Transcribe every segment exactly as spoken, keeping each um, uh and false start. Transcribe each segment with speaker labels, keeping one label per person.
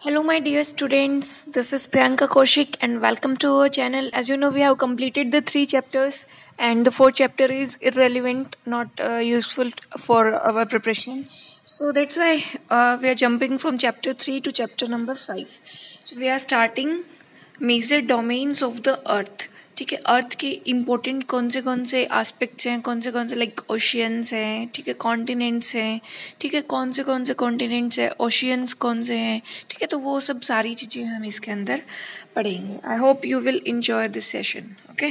Speaker 1: Hello, my dear students. This is Priyanka Kaushik, and welcome to our channel. As you know, we have completed the three chapters, and the fourth chapter is irrelevant, not uh, useful for our preparation. So that's why uh, we are jumping from chapter three to chapter number five. So we are starting major domains of the earth. ठीक है, अर्थ के important कौन से कौन से aspects हैं, कौन से कौन से लाइक ओशियंस हैं, ठीक है, कॉन्टिनेंट्स हैं, ठीक है, कौन से कौन से कॉन्टिनेंट्स हैं, ओशियंस कौन से हैं, ठीक है, तो वो सब सारी चीज़ें हम इसके अंदर पढ़ेंगे. I hope you will enjoy this session. Okay,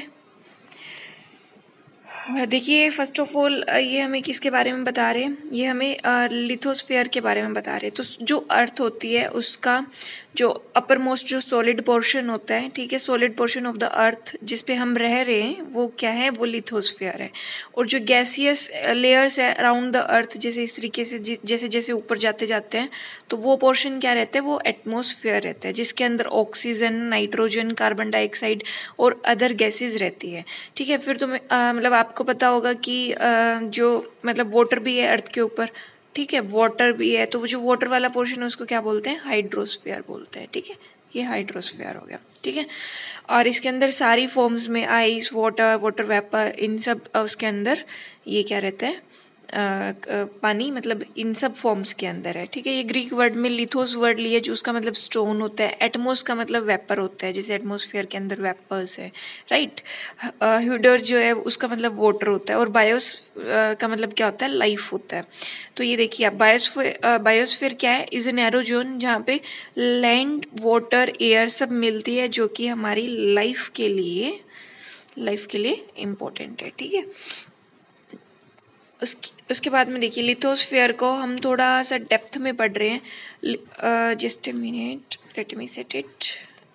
Speaker 1: देखिए, फर्स्ट ऑफ ऑल ये हमें किसके बारे में बता रहे हैं? ये हमें लिथोस्फीयर के बारे में बता रहे हैं. तो जो अर्थ होती है उसका जो अपर मोस्ट जो सॉलिड पोर्शन होता है, ठीक है, solid portion of the earth जिस पे हम रह रहे हैं वो क्या है? वो लिथोस्फीयर है. और जो गैसियस लेयर्स है अराउंड द अर्थ, जैसे इस तरीके से जैसे जैसे ऊपर जाते जाते हैं तो वो पोर्शन क्या रहता है? वो एटमॉस्फेयर रहता है, जिसके अंदर ऑक्सीजन, नाइट्रोजन, कार्बन डाइऑक्साइड और अदर गैसेज रहती है. ठीक है, फिर तुम्हें मतलब आपको पता होगा कि आ, जो मतलब वाटर भी है अर्थ के ऊपर, ठीक है, वाटर भी है, तो वो जो वाटर वाला पोर्शन है उसको क्या बोलते हैं? हाइड्रोस्फीयर बोलते हैं. ठीक है, ये हाइड्रोस्फीयर हो गया. ठीक है, और इसके अंदर सारी फॉर्म्स में आइस, वाटर, वाटर वेपर, इन सब उसके अंदर ये क्या रहता है? आ, पानी, मतलब इन सब फॉर्म्स के अंदर है. ठीक है, ये ग्रीक वर्ड में लिथोस वर्ड लिया जो उसका मतलब स्टोन होता है. एटमोस का मतलब वेपर होता है, जैसे एटमोसफियर के अंदर वेपर्स है, राइट. ह्यूडर जो है उसका मतलब वाटर होता है, और बायोस का मतलब क्या होता है? लाइफ होता है. तो ये देखिए आप, बायोस्फीयर बायोस्फीयर क्या है? इज ए नैरो जोन जहाँ पे लैंड, वाटर, एयर सब मिलती है, जो कि हमारी लाइफ के लिए लाइफ के लिए इम्पोर्टेंट है. ठीक है, उसके उसके बाद में देखिए लिथोस्फीयर को हम थोड़ा सा डेप्थ में पढ़ रहे हैं. Just a minute, let me set it.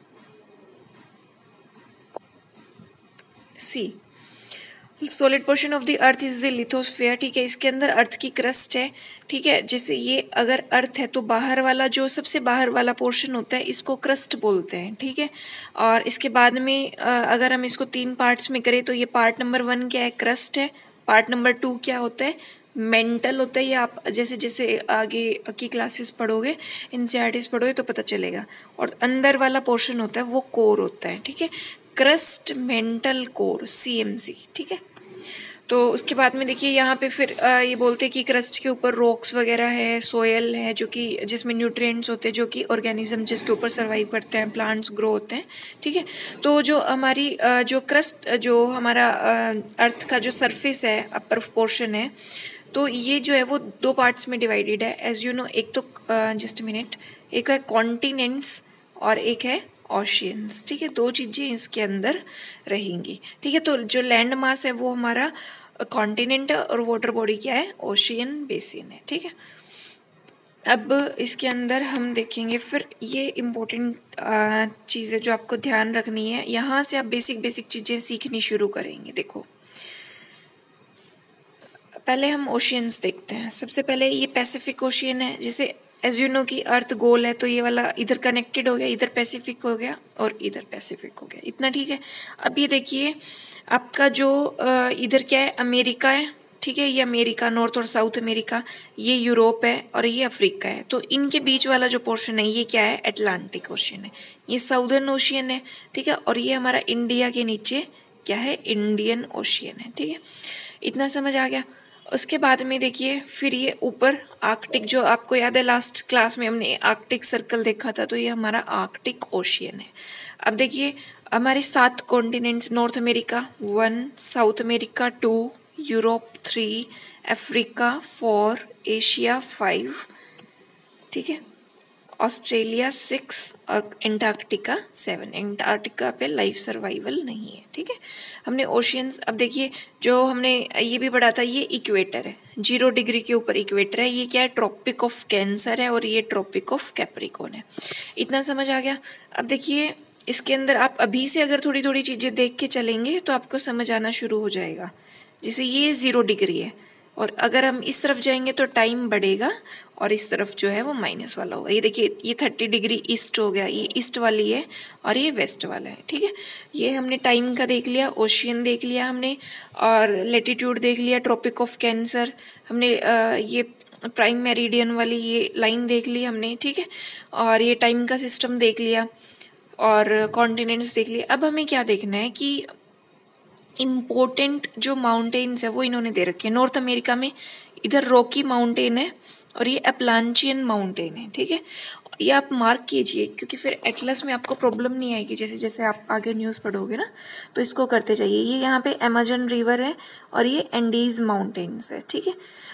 Speaker 1: See, solid portion of the earth is the lithosphere. ठीक है, इसके अंदर अर्थ की क्रस्ट है. ठीक है, जैसे ये अगर अर्थ है तो बाहर वाला जो सबसे बाहर वाला पोर्शन होता है इसको क्रस्ट बोलते हैं. ठीक है, और इसके बाद में अगर हम इसको तीन पार्ट्स में करें तो ये पार्ट नंबर वन क्या है? क्रस्ट है. पार्ट नंबर टू क्या होता है? मेंटल होता है. ये आप जैसे जैसे आगे की क्लासेस पढ़ोगे, एनसीईआरटीज पढ़ोगे तो पता चलेगा. और अंदर वाला पोर्शन होता है वो कोर होता है. ठीक है, क्रस्ट, मेंटल, कोर, सीएमसी. ठीक है, तो उसके बाद में देखिए यहाँ पे फिर आ, ये बोलते हैं कि क्रस्ट के ऊपर रॉक्स वगैरह है, सोयल है, जो कि जिसमें न्यूट्रिएंट्स होते हैं, जो कि ऑर्गेनिज्म जिसके ऊपर सर्वाइव करते हैं, प्लांट्स ग्रो होते हैं. ठीक है, तो जो हमारी आ, जो क्रस्ट, जो हमारा अर्थ का जो सरफेस है, अपर पोर्शन है, तो ये जो है वो दो पार्ट्स में डिवाइडेड है. एज यू नो, एक तो जस्ट मिनट, एक है कॉन्टिनेंट्स और एक है ओशियंस. ठीक है, दो चीज़ें इसके अंदर रहेंगी. ठीक है, तो जो लैंड मास है वो हमारा कॉन्टिनेंट है, और वाटर बॉडी क्या है? ओशियन बेसिन है. ठीक है, अब इसके अंदर हम देखेंगे फिर ये इम्पोर्टेंट चीज़ें जो आपको ध्यान रखनी है. यहाँ से आप बेसिक बेसिक चीज़ें सीखनी शुरू करेंगे. देखो, पहले हम ओशियंस देखते हैं. सबसे पहले ये पैसिफिक ओशियन है. जैसे एज यू नो कि अर्थ गोल है, तो ये वाला इधर कनेक्टेड हो गया, इधर पैसिफिक हो गया और इधर पैसिफिक हो गया. इतना ठीक है. अब ये देखिए आपका जो इधर क्या है? अमेरिका है. ठीक है, ये अमेरिका, नॉर्थ और साउथ अमेरिका, ये यूरोप है और ये अफ्रीका है. तो इनके बीच वाला जो पोर्शन है ये क्या है? अटलांटिक ओशियन है. ये साउदर्न ओशियन है. ठीक है, और ये हमारा इंडिया के नीचे क्या है? इंडियन ओशियन है. ठीक है, इतना समझ आ गया. उसके बाद में देखिए फिर ये ऊपर आर्कटिक, जो आपको याद है लास्ट क्लास में हमने आर्कटिक सर्कल देखा था, तो ये हमारा आर्कटिक ओशियन है. अब देखिए हमारे सात continents: north America one, south America two, Europe three, Africa four, Asia five, ठीक है, ऑस्ट्रेलिया सिक्स और एंटार्क्टिका सेवन. एंटार्क्टिका पे लाइफ सर्वाइवल नहीं है. ठीक है, हमने ओशियंस. अब देखिए जो हमने ये भी पढ़ा था, ये इक्वेटर है, जीरो डिग्री के ऊपर इक्वेटर है. ये क्या है? ट्रॉपिक ऑफ कैंसर है, और ये ट्रॉपिक ऑफ कैप्रिकॉर्न है. इतना समझ आ गया. अब देखिए इसके अंदर आप अभी से अगर थोड़ी थोड़ी चीज़ें देख के चलेंगे तो आपको समझ आना शुरू हो जाएगा. जैसे ये ज़ीरो डिग्री है, और अगर हम इस तरफ जाएंगे तो टाइम बढ़ेगा, और इस तरफ जो है वो माइनस वाला होगा. ये देखिए ये थर्टी डिग्री ईस्ट हो गया, ये ईस्ट वाली है और ये वेस्ट वाला है. ठीक है, ये हमने टाइम का देख लिया, ओशियन देख लिया हमने, और लेटीट्यूड देख लिया, ट्रॉपिक ऑफ कैंसर हमने. आ, ये प्राइम मेरिडियन वाली ये लाइन देख ली हमने, ठीक है, और ये टाइम का सिस्टम देख लिया और कॉन्टिनेंट्स देख लिए। अब हमें क्या देखना है कि इम्पोर्टेंट जो माउंटेन्स है वो इन्होंने दे रखे हैं। नॉर्थ अमेरिका में इधर रॉकी माउंटेन है और ये अपलांचियन माउंटेन है, ठीक है। ये आप मार्क कीजिए क्योंकि फिर एटलस में आपको प्रॉब्लम नहीं आएगी। जैसे जैसे आप आगे न्यूज़ पढ़ोगे ना तो इसको करते जाइए। ये यहाँ पे अमेजन रिवर है और ये एंडीज माउंटेन्स है, ठीक है।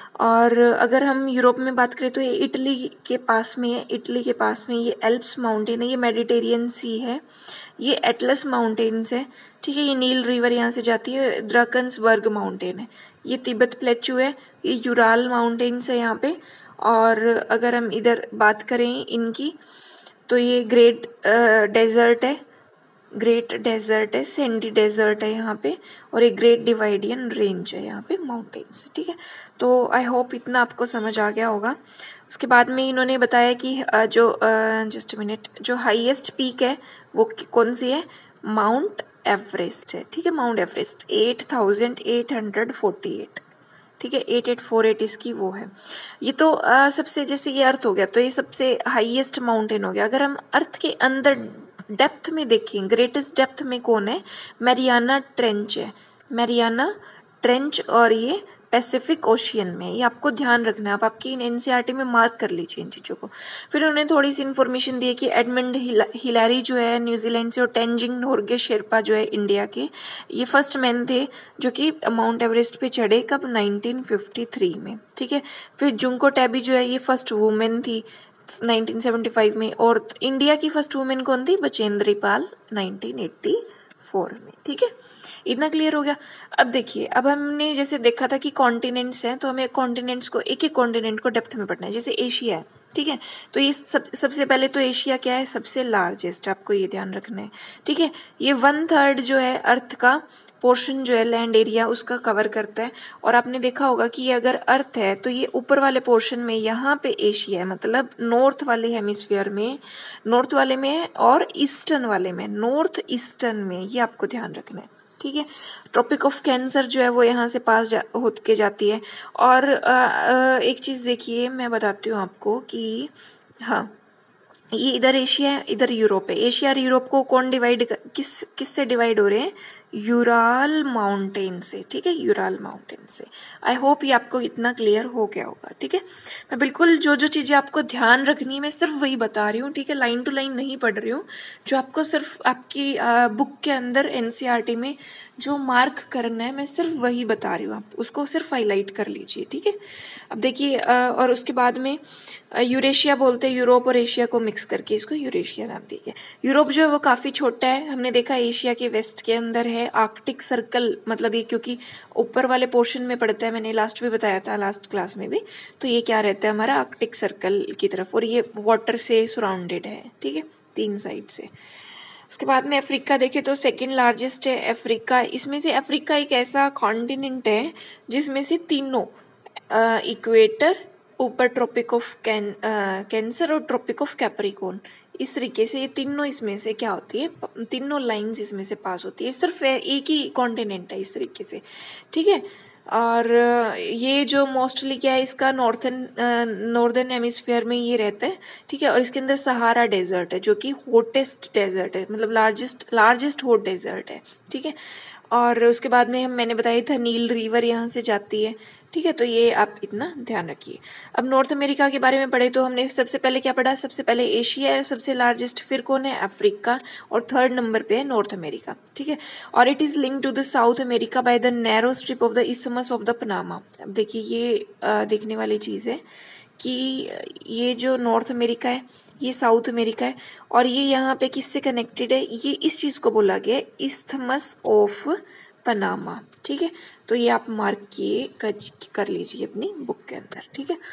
Speaker 1: और अगर हम यूरोप में बात करें तो ये इटली के पास में है। इटली के पास में ये एल्प्स माउंटेन है, ये मेडिटेरियन सी है, ये एटलस माउंटेन्स है, ठीक है। ये नील रिवर यहाँ से जाती है। द्राकन्सबर्ग माउंटेन है, ये तिब्बत प्लेटू है, ये यूराल माउंटेन्स है यहाँ पे। और अगर हम इधर बात करें इनकी तो ये ग्रेट डेजर्ट है, ग्रेट डेजर्ट है, सैंडी डेजर्ट है यहाँ पे, और एक ग्रेट डिवाइडियन रेंज है यहाँ पे माउंटेन्स, ठीक है। तो आई होप इतना आपको समझ आ गया होगा। उसके बाद में इन्होंने बताया कि जो जस्ट मिनट जो हाईएस्ट पीक है वो कौन सी है, माउंट एवरेस्ट है, ठीक है। Mount Everest eight thousand eight hundred forty eight, ठीक है, एट एट फोर एट इसकी वो है। ये तो आ, सबसे, जैसे ये अर्थ हो गया तो ये सबसे हाईएस्ट माउंटेन हो गया। अगर हम अर्थ के अंदर डेप्थ में देखें, ग्रेटेस्ट डेप्थ में कौन है, मैरियाना ट्रेंच है, मैरियाना ट्रेंच, और ये पैसिफिक ओशियन में। ये आपको ध्यान रखना है, आप आपकी एनसीईआरटी में मार्क कर लीजिए इन चीज़ों को। फिर उन्होंने थोड़ी सी इन्फॉर्मेशन दी है कि एडमंड हिलारी जो है न्यूजीलैंड से, और टेंजिंग नोर्गे शेरपा जो है इंडिया के, ये फर्स्ट मैन थे जो कि माउंट एवरेस्ट पे चढ़े, कब, नाइनटीन फिफ्टी थ्री में, ठीक है। फिर जुंको टैबी जो है ये फर्स्ट वुमेन थी नाइनटीन सेवेंटी फाइव में, और इंडिया की फर्स्ट वुमेन कौन थी, Bachendri Pal, nineteen eighty four में, ठीक है। इतना क्लियर हो गया। अब देखिए, अब हमने जैसे देखा था कि कॉन्टिनेंट्स हैं तो हमें कॉन्टिनेंट्स को, एक एक कॉन्टिनेंट को डेप्थ में पढ़ना है। जैसे एशिया है, ठीक है, तो ये सब सबसे पहले तो एशिया क्या है, सबसे लार्जेस्ट, आपको ये ध्यान रखना है, ठीक है। ये वन थर्ड जो है अर्थ का पोर्शन जो है, लैंड एरिया, उसका कवर करता है। और आपने देखा होगा कि ये अगर अर्थ है तो ये ऊपर वाले पोर्शन में यहाँ पे एशिया है, मतलब नॉर्थ वाले हेमिस्फीयर में, नॉर्थ वाले में है, और ईस्टर्न वाले में, नॉर्थ ईस्टर्न में, ये आपको ध्यान रखना है, ठीक है। ट्रॉपिक ऑफ कैंसर जो है वो यहाँ से पास जा होके जाती है। और आ, आ, एक चीज़ देखिए, मैं बताती हूँ आपको कि हाँ, ये इधर एशिया है, इधर यूरोप है। एशिया और यूरोप को कौन डिवाइड, किस किस से डिवाइड हो रहे हैं, यूराल माउंटेन से, ठीक है, यूराल माउंटेन से। आई होप ये आपको इतना क्लियर हो गया होगा, ठीक है। मैं बिल्कुल जो जो चीज़ें आपको ध्यान रखनी है मैं सिर्फ वही बता रही हूँ, ठीक है, लाइन टू लाइन नहीं पढ़ रही हूँ। जो आपको सिर्फ आपकी आ, बुक के अंदर एनसीईआरटी में जो मार्क करना है मैं सिर्फ वही बता रही हूँ, आप उसको सिर्फ हाईलाइट कर लीजिए, ठीक है। अब देखिए, और उसके बाद में यूरेशिया बोलते हैं, यूरोप और एशिया को मिक्स करके इसको यूरेशिया नाम दिया गया। यूरोप जो है वो काफ़ी छोटा है, हमने देखा एशिया के वेस्ट के अंदर है। आर्कटिक सर्कल, मतलब ये क्योंकि ऊपर वाले पोर्शन में पड़ता है, मैंने लास्ट में बताया था, लास्ट क्लास में भी, तो ये क्या रहता है हमारा आर्कटिक सर्कल की तरफ, और ये वाटर से सराउंडेड है, ठीक है, तीन साइड से। उसके बाद में अफ्रीका देखें तो सेकंड लार्जेस्ट है अफ्रीका। इसमें से अफ्रीका एक ऐसा कॉन्टिनेंट है जिसमें से तीनों, इक्वेटर, ऊपर ट्रॉपिक ऑफ कैन कैंसर और ट्रॉपिक ऑफ कैप्रिकॉर्न, इस तरीके से ये तीनों इसमें से क्या होती है, तीनों लाइंस इसमें से पास होती है। सिर्फ एक ही कॉन्टिनेंट है इस तरीके से, ठीक है। और ये जो मोस्टली क्या है, इसका नॉर्थन नॉर्दर्न हेमिस्फीयर में ये रहता है, ठीक है। और इसके अंदर सहारा डेजर्ट है जो कि हॉटेस्ट डेजर्ट है, मतलब लार्जेस्ट लार्जेस्ट हॉट डेजर्ट है, ठीक है। और उसके बाद में हम मैंने बताया था नील रिवर यहाँ से जाती है, ठीक है। तो ये आप इतना ध्यान रखिए। अब नॉर्थ अमेरिका के बारे में पढ़े तो हमने सबसे पहले क्या पढ़ा, सबसे पहले एशिया है सबसे लार्जेस्ट, फिर कौन है, अफ्रीका, और थर्ड नंबर पे है नॉर्थ अमेरिका, ठीक है। और it is link to the south America by the narrow strip of the isthmus of the Panama. अब देखिए, ये आ, देखने वाली चीज़ है कि ये जो नॉर्थ अमेरिका है ये साउथ अमेरिका है, और ये यहाँ पे किससे कनेक्टेड है, ये इस चीज़ को बोला गया है इस्थमस ऑफ पनामा, ठीक है। तो ये आप मार्क किए कर, कर लीजिए अपनी बुक के अंदर, ठीक है।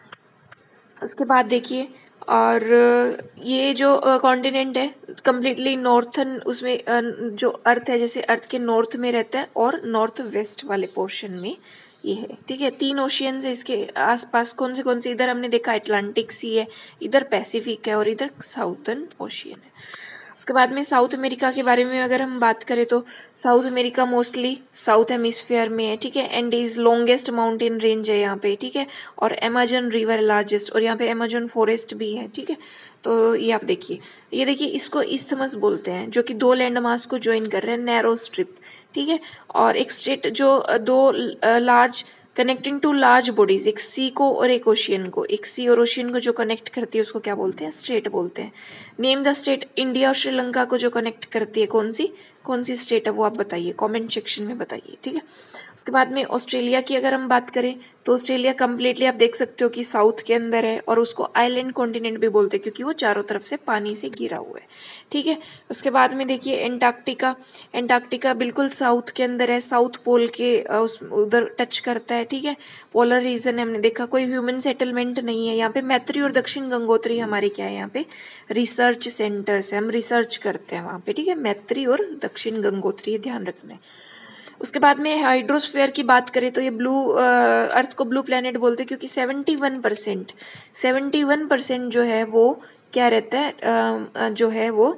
Speaker 1: उसके बाद देखिए, और ये जो कॉन्टिनेंट है कम्प्लीटली नॉर्थन, उसमें जो अर्थ है जैसे अर्थ के नॉर्थ में रहता है और नॉर्थ वेस्ट वाले पोर्शन में ये है, ठीक है। तीन ओशियंस है इसके आसपास, कौन से कौन से, इधर हमने देखा अटलांटिक सी है, इधर पैसिफिक है, और इधर साउथर्न ओशियन है। उसके बाद में साउथ अमेरिका के बारे में अगर हम बात करें तो south America mostly south hemisphere में है, ठीक है, and is longest mountain range है यहाँ पे, ठीक है, और अमेजन रिवर लार्जेस्ट, और यहाँ पे अमेजन फॉरेस्ट भी है, ठीक है। तो ये आप देखिए, ये देखिए इसको इस्थमस बोलते हैं, जो कि दो लैंड मास को ज्वाइन कर रहे हैं, नैरो स्ट्रिप, ठीक है, और एक स्ट्रेट जो दो large connecting two large bodies, एक सी को और एक ओशियन को, एक सी और ओशियन को जो कनेक्ट करती है उसको क्या बोलते हैं, स्टेट बोलते हैं। नेम द स्टेट, इंडिया और श्रीलंका को जो कनेक्ट करती है कौन सी कौन सी स्टेट है वो आप बताइए, कमेंट सेक्शन में बताइए, ठीक है। उसके बाद में ऑस्ट्रेलिया की अगर हम बात करें तो ऑस्ट्रेलिया कम्प्लीटली आप देख सकते हो कि साउथ के अंदर है, और उसको आइलैंड कॉन्टिनेंट भी बोलते हैं क्योंकि वो चारों तरफ से पानी से घिरा हुआ है, ठीक है। उसके बाद में देखिए एंटार्क्टिका, एंटार्क्टिका बिल्कुल साउथ के अंदर है, साउथ पोल के उस उधर टच करता है, ठीक है, पोलर रीजन है। हमने देखा कोई ह्यूमन सेटलमेंट नहीं है यहाँ पे। मैत्री और दक्षिण गंगोत्री हमारे क्या है यहाँ पे, रिसर्च सेंटर्स है, हम रिसर्च करते हैं वहाँ पे, ठीक है, मैत्री और दक्षिण गंगोत्री, ध्यान रखना है। उसके बाद में हाइड्रोस्फीयर की बात करें तो ये ब्लू अर्थ को ब्लू प्लैनेट बोलते हैं क्योंकि seventy one percent seventy one percent जो है वो क्या रहता है, जो है वो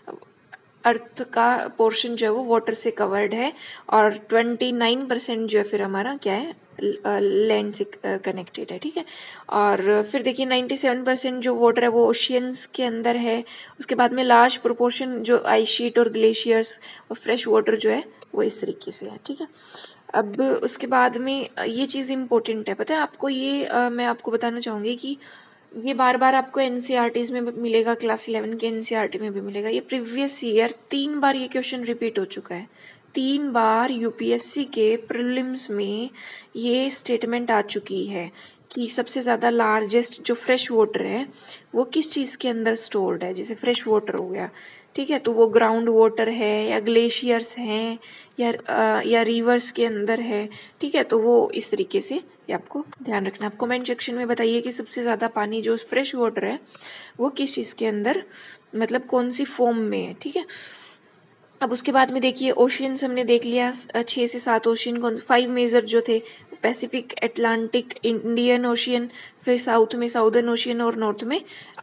Speaker 1: अर्थ का पोर्शन जो है वो वाटर से कवर्ड है, और ट्वेंटी नाइन परसेंट जो है फिर हमारा क्या है, लैंड से कनेक्टेड है, ठीक है। और फिर देखिए नाइन्टी सेवन परसेंट जो वाटर है वो ओशियंस के अंदर है। उसके बाद में लार्ज प्रोपोर्शन जो आइस शीट और ग्लेशियर्स और फ्रेश वाटर जो है वो इस तरीके से है, ठीक है। अब उसके बाद में ये चीज़ इम्पोर्टेंट है, पता है आपको, ये आ, मैं आपको बताना चाहूँगी कि ये बार बार आपको एनसीईआरटीज़ में मिलेगा, क्लास इलेवन के एनसीईआरटी में भी मिलेगा। ये प्रीवियस ईयर तीन बार ये क्वेश्चन रिपीट हो चुका है, तीन बार यूपीएससी के प्रीलिम्स में ये स्टेटमेंट आ चुकी है कि सबसे ज़्यादा लार्जेस्ट जो फ्रेश वाटर है वो किस चीज़ के अंदर स्टोर्ड है। जैसे फ्रेश वाटर हो गया, ठीक है, तो वो ग्राउंड वाटर है या ग्लेशियर्स हैं या आ, या रिवर्स के अंदर है, ठीक है, तो वो इस तरीके से ये आपको ध्यान रखना। आप कमेंट सेक्शन में बताइए कि सबसे ज़्यादा पानी जो फ्रेश वाटर है वो किस चीज़ के अंदर, मतलब कौन सी फॉर्म में है, ठीक है। अब उसके बाद में देखिए ओशियंस हमने देख लिया, छः से सात ओशियन कौन, फाइव मेजर जो थे, पैसिफिक, अटलांटिक, इंडियन ओशियन, फिर साउथ में साउदर्न ओशियन और नॉर्थ में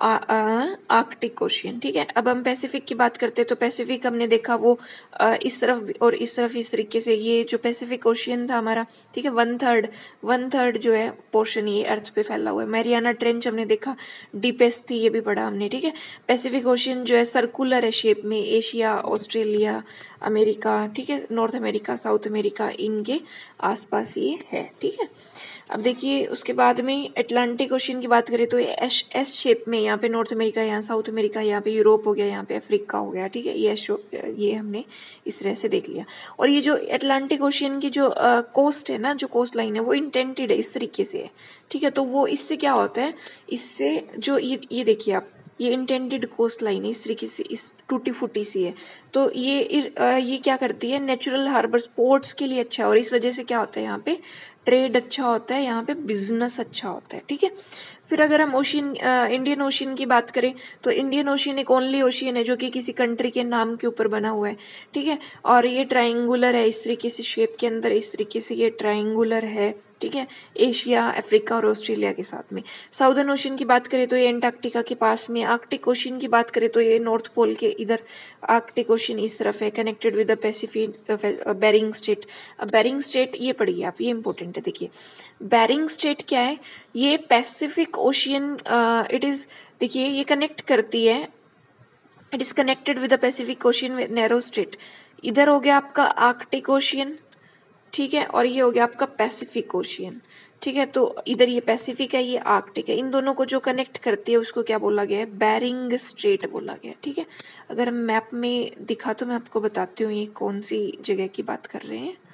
Speaker 1: आर्कटिक ओशियन, ठीक है। अब हम पैसिफिक की बात करते हैं तो पैसिफिक हमने देखा वो आ, इस तरफ और इस तरफ इस तरीके से, ये जो पैसिफिक ओशियन था हमारा, ठीक है, वन थर्ड वन थर्ड जो है पोर्शन ये अर्थ पे फैला हुआ है। मैरियाना ट्रेंच हमने देखा डीपेस्ट थी, ये भी पढ़ा हमने, ठीक है। पैसिफिक ओशियन जो है सर्कुलर है शेप में, एशिया, ऑस्ट्रेलिया, अमेरिका, ठीक है, नॉर्थ अमेरिका, साउथ अमेरिका, इनके आसपास ये है, ठीक है। अब देखिए उसके बाद में अटलांटिक ओशियन की बात करें तो ये एस एस शेप में, यहाँ पे नॉर्थ अमेरिका, यहाँ साउथ अमेरिका, यहाँ पे यूरोप हो गया, यहाँ पे अफ्रीका हो गया, ठीक है, ये एस ये हमने इस तरह से देख लिया। और ये जो अटलांटिक ओशियन की जो कोस्ट है ना, जो कोस्ट लाइन है वो इंटेंटेड है, इस तरीके से है, ठीक है। तो वो इससे क्या होता है, इससे जो ये ये देखिए आप, ये इंटेंडेड कोस्ट लाइन है, इस तरीके से, इस टूटी फूटी सी है, तो ये ये क्या करती है, नेचुरल हार्बर स्पोर्ट्स के लिए अच्छा है, और इस वजह से क्या होता है, यहाँ पे ट्रेड अच्छा होता है, यहाँ पे बिजनेस अच्छा होता है, ठीक है। फिर अगर हम ओशियन, इंडियन ओशियन की बात करें तो इंडियन ओशियन एक ओनली ओशियन है जो कि किसी कंट्री के नाम के ऊपर बना हुआ है, ठीक है, और ये ट्रायंगुलर है, इस तरीके से शेप के अंदर, इस तरीके से ये ट्रायंगुलर है, ठीक है, एशिया, अफ्रीका और ऑस्ट्रेलिया के साथ में। साउदर्न ओशियन की बात करें तो ये एंटार्क्टिका के पास में। आर्कटिक ओशियन की बात करें तो ये नॉर्थ पोल के इधर, आर्कटिक ओशियन इस तरफ है, connected with the Pacific, Bering strait. अब बेरिंग स्ट्रेट ये पढ़िए आप, ये इंपॉर्टेंट है, देखिए बेरिंग स्ट्रेट क्या है, ये पैसिफिक ओशियन, इट इज, देखिए ये कनेक्ट करती है, it is connected with the Pacific ocean with narrow strait. इधर हो गया आपका आर्कटिक ओशियन, ठीक है, और ये हो गया आपका पैसिफिक ओशियन, ठीक है। तो इधर ये पैसिफिक है, ये आर्कटिक है, इन दोनों को जो कनेक्ट करती है उसको क्या बोला गया है, बेरिंग स्ट्रेट बोला गया है, ठीक है। अगर हम मैप में दिखा तो मैं आपको बताती हूँ ये कौन सी जगह की बात कर रहे हैं,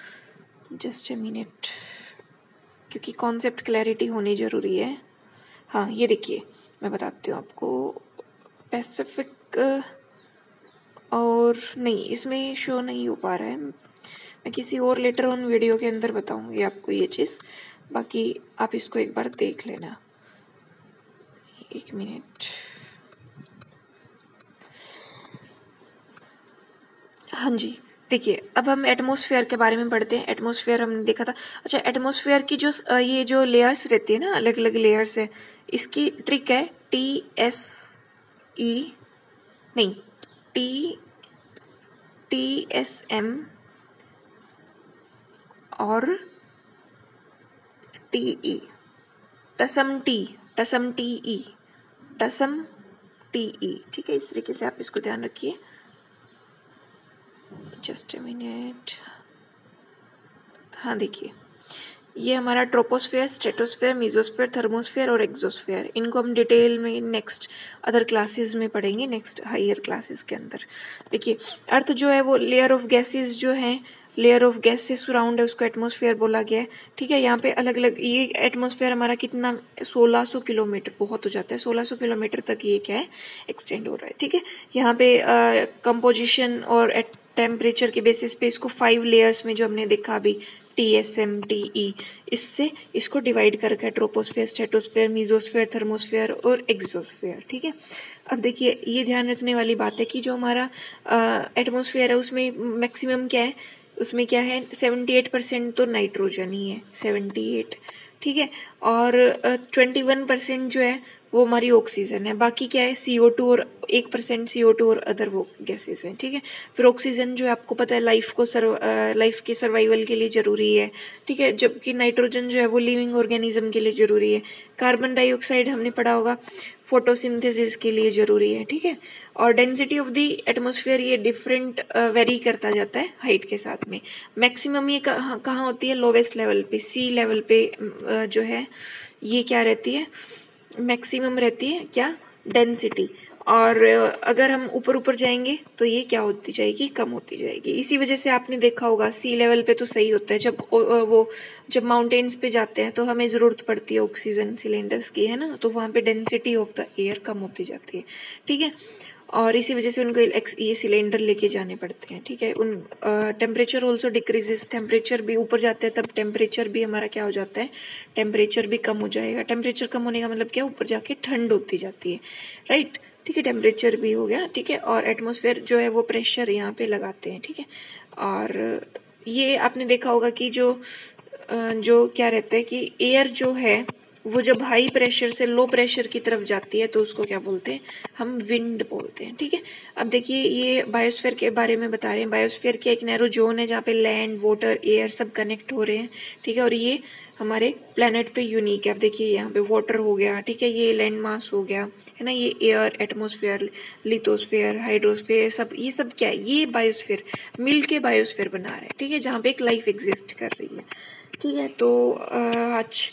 Speaker 1: जस्ट ए मिनट, क्योंकि कॉन्सेप्ट क्लैरिटी होनी ज़रूरी है। हाँ ये देखिए मैं बताती हूँ आपको, पैसिफिक, और नहीं इसमें शो नहीं हो पा रहा है, मैं किसी और लेटर ऑन वीडियो के अंदर बताऊंगी आपको ये चीज़, बाकी आप इसको एक बार देख लेना, एक मिनट। हाँ जी देखिए, अब हम एटमॉस्फेयर के बारे में पढ़ते हैं। एटमॉस्फेयर हमने देखा था। अच्छा, एटमॉस्फेयर की जो ये जो लेयर्स रहती है ना, अलग अलग लेयर्स है, इसकी ट्रिक है टी एस ई नहीं टी टी एस एम और टी ई, टसम टी, टसम टी ई, टसम टी ई, ठीक है। इस तरीके से आप इसको ध्यान रखिए। जस्ट ए मिनट, हाँ देखिए, ये हमारा ट्रोपोस्फेयर, स्ट्रेटोस्फेयर, मीजोस्फेयर, थर्मोस्फेयर और एक्सोस्फेयर, इनको हम डिटेल में नेक्स्ट अदर क्लासेस में पढ़ेंगे, नेक्स्ट हायर क्लासेस के अंदर। देखिए अर्थ जो है वो लेयर ऑफ गैसेस जो है, लेयर ऑफ गैस से सराउंड है, उसको एटमॉस्फेयर बोला गया है, ठीक है। यहाँ पे अलग अलग, ये एटमॉस्फेयर हमारा कितना सोलह सौ किलोमीटर, बहुत हो जाता है, सोलह सौ किलोमीटर तक ये क्या है, एक्सटेंड हो रहा है, ठीक है। यहाँ पे कंपोजिशन और टेम्परेचर के बेसिस पे इसको फाइव लेयर्स में जो हमने देखा अभी, T S M T E, इससे इसको डिवाइड कर रखा है, ट्रोपोस्फेयर, स्ट्रेटोस्फेयर, मीजोस्फेयर, थर्मोस्फेयर और एक्सोस्फेयर, ठीक है। अब देखिए ये ध्यान रखने वाली बात है कि जो हमारा एटमॉस्फेयर है उसमें मैक्सिमम क्या है, उसमें क्या है, सेवेंटी एट परसेंट तो नाइट्रोजन ही है, सेवेंटी एट, ठीक है। और ट्वेंटी वन परसेंट जो है वो हमारी ऑक्सीजन है, बाकी क्या है, सी ओ टू और एक परसेंट सी ओ टू और अदर वो गैसेस हैं, ठीक है। फिर ऑक्सीजन जो है आपको पता है लाइफ को सर्व लाइफ के सर्वाइवल के लिए ज़रूरी है, ठीक है, जबकि नाइट्रोजन जो है वो लिविंग ऑर्गेनिज्म के लिए ज़रूरी है। कार्बन डाइऑक्साइड हमने पढ़ा होगा फोटोसिंथेसिस के लिए ज़रूरी है, ठीक है। और डेंसिटी ऑफ द एटमॉस्फेयर ये डिफरेंट वेरी करता जाता है हाइट के साथ में। मैक्सिमम ये कहाँ कहाँ होती है, लोवेस्ट लेवल पे, सी लेवल पे uh, जो है ये क्या रहती है, मैक्सिमम रहती है क्या, डेंसिटी। और अगर हम ऊपर ऊपर जाएंगे तो ये क्या होती जाएगी, कम होती जाएगी। इसी वजह से आपने देखा होगा सी लेवल पे तो सही होता है, जब वो जब माउंटेन्स पे जाते हैं तो हमें ज़रूरत पड़ती है ऑक्सीजन सिलेंडर्स की, है ना, तो वहाँ पे डेंसिटी ऑफ द एयर कम होती जाती है, ठीक है। और इसी वजह से उनको ये सिलेंडर लेके जाने पड़ते हैं, ठीक है। उन टेम्परेचर ऑल्सो डिक्रीजेस, टेम्परेचर भी ऊपर जाते हैं तब टेम्परेचर भी हमारा क्या हो जाता है, टेम्परेचर भी कम हो जाएगा। टेम्परेचर कम होने का मतलब क्या, ऊपर जाके ठंड होती जाती है, राइट, ठीक है। टेम्परेचर भी हो गया, ठीक है। और एटमॉस्फेयर जो है वो प्रेशर यहाँ पे लगाते हैं, ठीक है। और ये आपने देखा होगा कि जो जो क्या रहता है कि एयर जो है वो जब हाई प्रेशर से लो प्रेशर की तरफ जाती है तो उसको क्या बोलते हैं, हम विंड बोलते हैं, ठीक है। अब देखिए ये बायोस्फीयर के बारे में बता रहे हैं। बायोस्फीयर क्या एक नैरो जोन है जहाँ पे लैंड, वाटर, एयर सब कनेक्ट हो रहे हैं, ठीक है। और ये हमारे प्लेनेट पे यूनिक है। अब देखिए यहाँ पे वाटर हो गया, ठीक है, ये लैंड मास हो गया, है ना, ये एयर, एटमॉस्फेयर, लिथोस्फेयर, हाइड्रोस्फेयर, सब ये सब क्या है, ये बायोस्फीयर मिल के बायोस्फीयर बना रहे हैं, ठीक है, जहाँ पे एक लाइफ एग्जिस्ट कर रही है, ठीक है। तो आज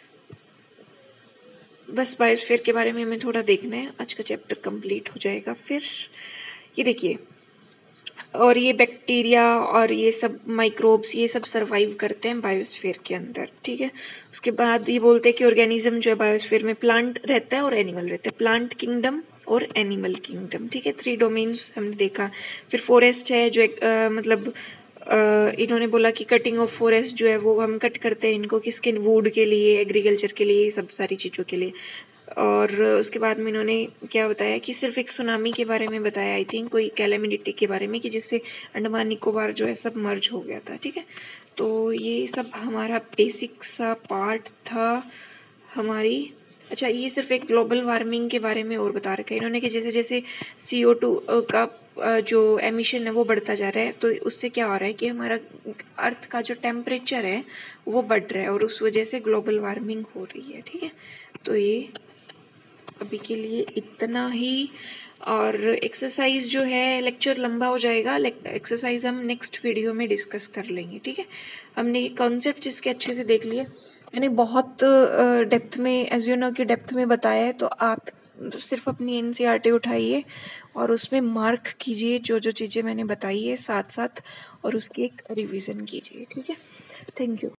Speaker 1: बस बायोस्फीयर के बारे में हमें थोड़ा देखना है, आज का चैप्टर कंप्लीट हो जाएगा। फिर ये देखिए, और ये बैक्टीरिया और ये सब माइक्रोब्स ये सब सरवाइव करते हैं बायोस्फीयर के अंदर, ठीक है। उसके बाद ये बोलते हैं कि ऑर्गेनिज्म जो है बायोस्फीयर में, प्लांट रहता है और एनिमल रहता है, प्लांट किंगडम और एनिमल किंगडम, ठीक है। थ्री डोमेन्स हमने देखा। फिर फॉरेस्ट है जो एक आ, मतलब Uh, इन्होंने बोला कि कटिंग ऑफ फॉरेस्ट जो है वो हम कट करते हैं इनको किसके, वुड के लिए, एग्रीकल्चर के लिए, सब सारी चीज़ों के लिए। और उसके बाद में इन्होंने क्या बताया कि सिर्फ एक सुनामी के बारे में बताया, आई थिंक कोई कैलेमिटी के बारे में, कि जिससे अंडमान निकोबार जो है सब मर्ज हो गया था, ठीक है। तो ये सब हमारा बेसिक सा पार्ट था हमारी। अच्छा, ये सिर्फ एक ग्लोबल वार्मिंग के बारे में और बता रखा है इन्होंने कि जैसे जैसे सी ओ टू का जो एमिशन है वो बढ़ता जा रहा है तो उससे क्या हो रहा है कि हमारा अर्थ का जो टेम्परेचर है वो बढ़ रहा है और उस वजह से ग्लोबल वार्मिंग हो रही है, ठीक है। तो ये अभी के लिए इतना ही। और एक्सरसाइज जो है, लेक्चर लंबा हो जाएगा, एक्सरसाइज हम नेक्स्ट वीडियो में डिस्कस कर लेंगे, ठीक है। हमने ये कॉन्सेप्ट इसके अच्छे से देख लिए, मैंने बहुत डेप्थ में, एज यू नो की डेप्थ में बताया है, तो आप सिर्फ अपनी एन सी आर टी उठाइए और उसमें मार्क कीजिए जो जो चीज़ें मैंने बताई है साथ साथ, और उसकी एक रिवीजन कीजिए, ठीक है। Thank you.